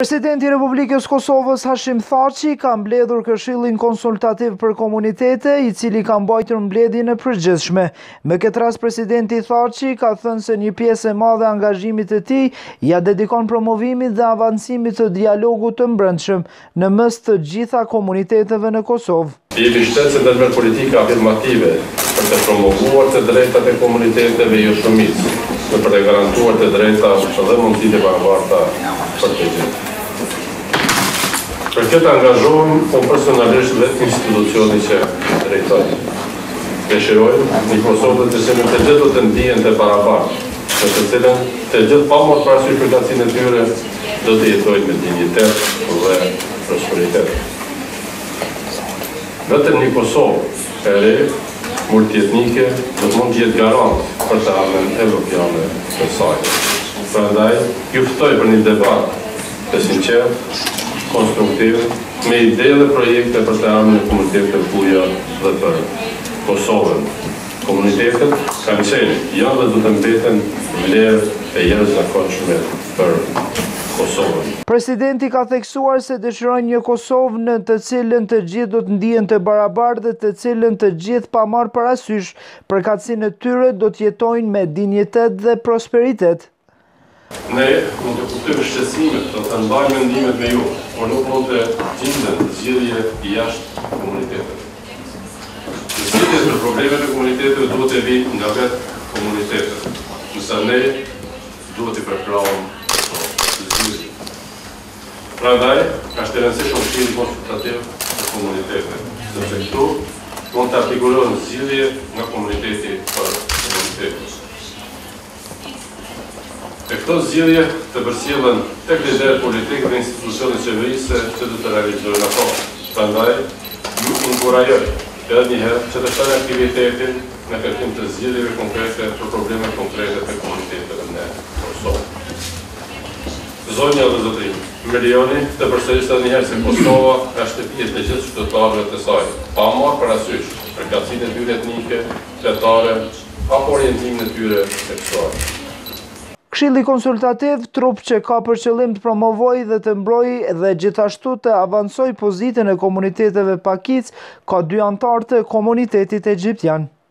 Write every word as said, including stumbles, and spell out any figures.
Presidenti i Republikës Kosovës Hashim Thaçi ka mbledhur Këshillin Konsultativ për Komunitete, i cili ka mbajtur mbledhjen e përgjithshme. Me këtë rast presidenti Thaçi ka thënë se një pjesë e madhe e angazhimit të tij ja dedikon promovimit dhe avancimit të dialogut të brendshëm në mes të gjitha komuniteteve në Kosovë. Jemi shtetëse ndërmjet politike afirmative për të promovuar të drejtat e komuniteteve jo shumicë, dhe për të garantuar të drejta dhe mundësitë e barabarta për të gjithë. Për këtë angazhohem unë personalisht dhe institucioni që drejtoj. Dëshirojmë një Kosovë të cilën të gjithë do të ndihen të barabartë, në të cilën të gjithë pa marrë parasysh përkatësinë e tyre do të jetojnë me dinjitet dhe prosperitet. Vetëm një Kosovë e re, multietnike, do të mund të jetë garant për të ardhmen evropiane të saj. Prandaj, ju ftoj për një debat të sinqert, konstruktiv, me ide dhe projekte për të ardhmen e komunitetet tuaja dhe për Kosovën. Komunitetet kanë qenë, janë dhe do të mbeten vlerë e jashtëzakonshme për Kosovën. Presidenti ka theksuar se dëshirojnë një Kosovë në të cilën të gjithë do të ndihen të barabartë dhe të cilën të gjithë pa marrë parasysh përkatësinë e tyre do të jetojnë me dinjitet dhe prosperitet. Ne mund të kuptojmë shqetësimet, do të mbajmë mendimet me ju, por nuk mund të gjenden zgjidhje jashtë komunitetet. Zgjidhjet për problemet e komuniteteve duhet të vinë nga vetë komunitetet, nëse ne duhet të përkrahim zgjidhje. Prandaj, është e rëndësishme Këshilli Konsultativ të Komunitetet, sepse këtu mund të artikulohen zgjidhje nga komuniteti për komunitetin. E këto zgjidhje të përcjellen tek liderët politikë dhe institucionet qeverisë që do të realizojnë ato. Prandaj, ju inkurajoj edhe një herë që të shtojnë aktivitetin në kërkim të zgjidhjeve konkrete për probleme konkrete të komuniteteve në Kosovë. Zonja dhe zotërinj, milioni të përsërisë edhe një herë se Kosova është shtëpia të gjithë qytetarëve të saj, pa marrë parasysh përkatësinë e tyre etnike, fetare, apo orientimin e tyre seksual. Këshilli Konsultativ, trup që ka për qëllim të promovojë dhe të mbrojë dhe gjithashtu të avancojë pozitën e komuniteteve pakicë, ka dy anëtar të komunitetit egjiptian.